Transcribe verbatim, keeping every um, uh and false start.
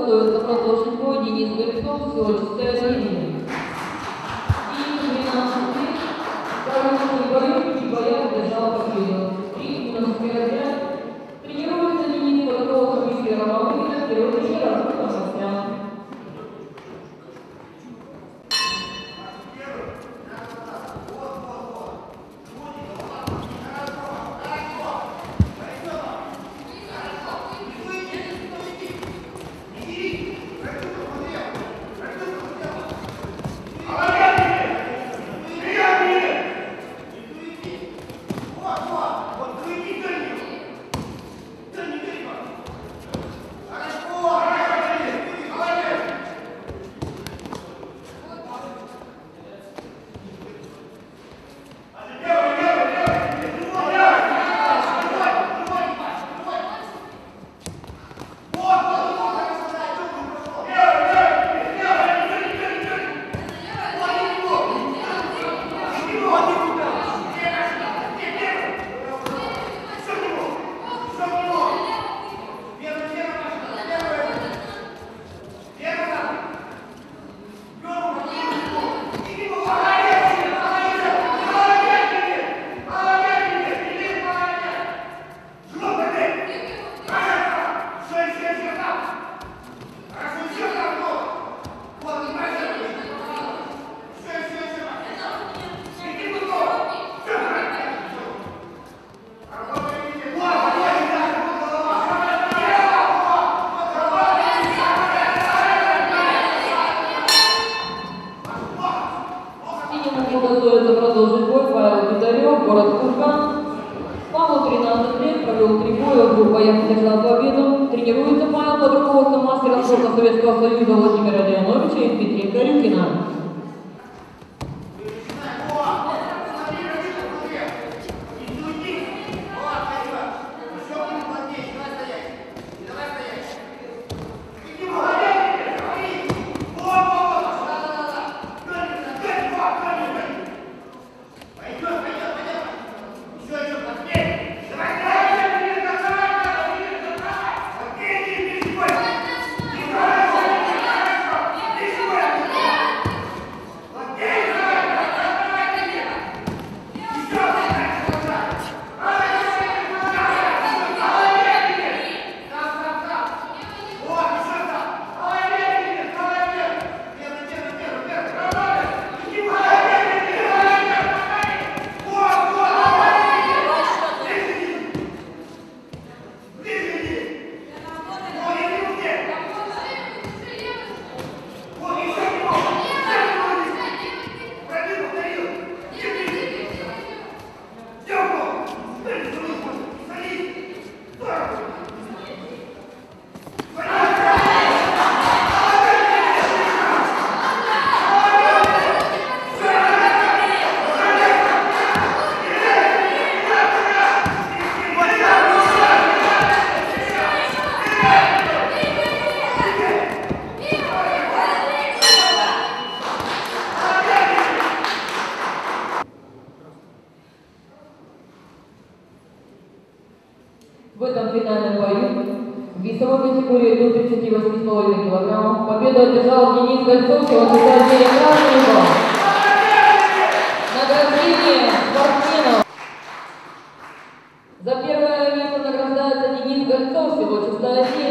готовится продолжить бой Денис Гольцов, всего шестая линия. И двенадцать лет, второй бою и боях держал победу. Три минусовый отряд. Тренируется Денис Гольцов, Михаил Романович, первый вечер, Артур Романович. Готовится продолжить бой Павел Пидорев, город Курган. Павлу тринадцать лет, провел три боя, в двух боях одержал победу. Тренируется Павел под руководством мастера спорта Советского Союза Владимира Леоновича и Дмитрия Корюкина. В этом финальном бою в весовой категории до тридцати восьми с половиной килограммов победу одержал Денис Гольцов, его награждение красного. Награждение спортсменов. За первое место награждается Денис Гольцов, всего шестая